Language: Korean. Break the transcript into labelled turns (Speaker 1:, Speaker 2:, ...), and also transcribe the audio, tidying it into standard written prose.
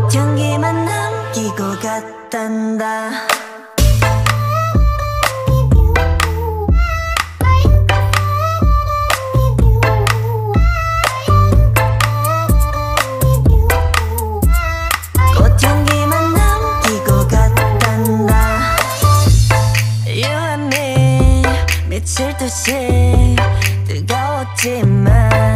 Speaker 1: 꽃향기만 남기고 갔단다. 꽃향기만 남기고 갔단다. You and me 미칠 듯이 뜨거웠지만